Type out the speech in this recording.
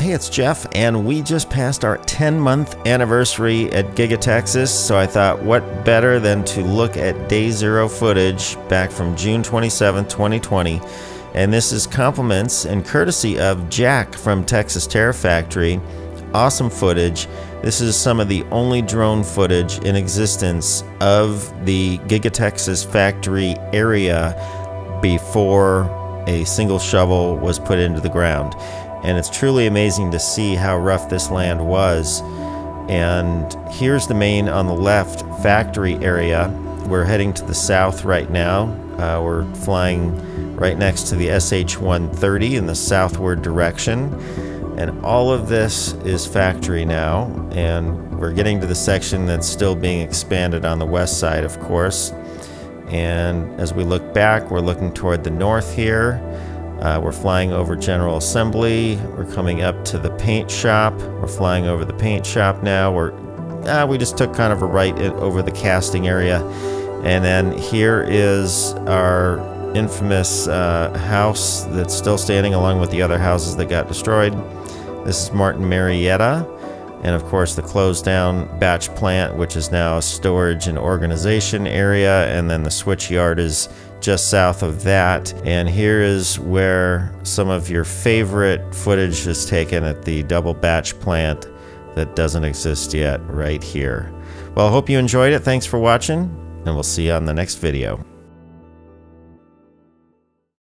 Hey, it's Jeff, and we just passed our 10-month anniversary at Giga Texas, so I thought what better than to look at day zero footage back from June 27th, 2020. And this is compliments and courtesy of Jack from Texas Terafactory. Awesome footage. This is some of the only drone footage in existence of the Giga Texas factory area before a single shovel was put into the ground. And it's truly amazing to see how rough this land was. And here's the main on the left factory area. We're heading to the south right now. We're flying right next to the SH-130 in the southward direction. And all of this is factory now. And we're getting to the section that's still being expanded on the west side, of course. And as we look back, we're looking toward the north here. We're flying over General Assembly. We're coming up to the paint shop. We're flying over the paint shop now. We just took kind of a right over the casting area. And then here is our infamous house that's still standing along with the other houses that got destroyed. This is Martin Marietta. And of course the closed down batch plant, which is now a storage and organization area. And then the switch yard is just south of that. And here is where some of your favorite footage is taken at the double batch plant that doesn't exist yet, right here. Well, I hope you enjoyed it. Thanks for watching, and we'll see you on the next video.